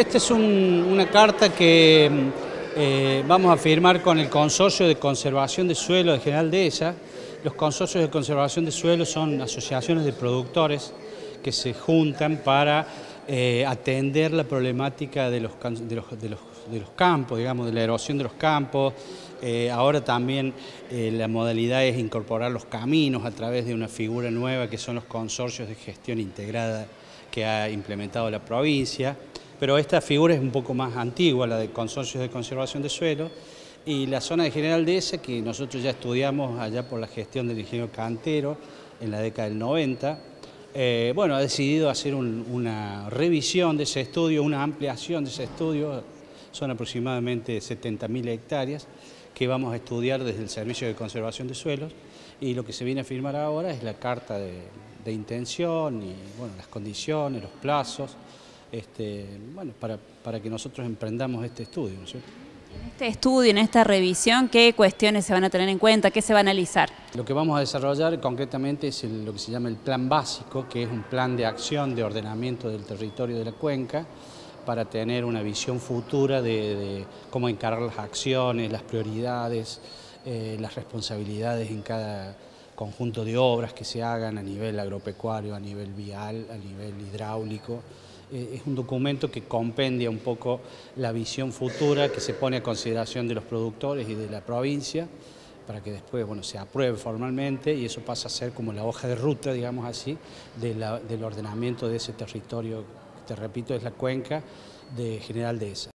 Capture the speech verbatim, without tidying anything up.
esta es un, una carta que eh, vamos a firmar con el Consorcio de Conservación de Suelo de General Dehesa. Los consorcios de conservación de suelo son asociaciones de productores que se juntan para eh, atender la problemática de los, de, los, de, los, de los campos, digamos, de la erosión de los campos. Eh, ahora también eh, la modalidad es incorporar los caminos a través de una figura nueva que son los consorcios de gestión integrada que ha implementado la provincia. Pero esta figura es un poco más antigua, la de consorcios de conservación de suelo. Y la zona de General Dehesa, que nosotros ya estudiamos allá por la gestión del ingeniero Cantero en la década del noventa, eh, bueno, ha decidido hacer un, una revisión de ese estudio, una ampliación de ese estudio. Son aproximadamente setenta mil hectáreas que vamos a estudiar desde el Servicio de Conservación de Suelos, y lo que se viene a firmar ahora es la carta de, de intención y bueno, las condiciones, los plazos, este, bueno, para, para que nosotros emprendamos este estudio, ¿no es cierto? En este estudio, en esta revisión, ¿qué cuestiones se van a tener en cuenta? ¿Qué se va a analizar? Lo que vamos a desarrollar concretamente es el, lo que se llama el plan básico, que es un plan de acción de ordenamiento del territorio de la cuenca para tener una visión futura de, de cómo encarar las acciones, las prioridades, eh, las responsabilidades en cada conjunto de obras que se hagan a nivel agropecuario, a nivel vial, a nivel hidráulico. Es un documento que compendia un poco la visión futura que se pone a consideración de los productores y de la provincia para que después, bueno, se apruebe formalmente y eso pasa a ser como la hoja de ruta, digamos así, de la, del ordenamiento de ese territorio, que te repito, es la cuenca de General Dehesa.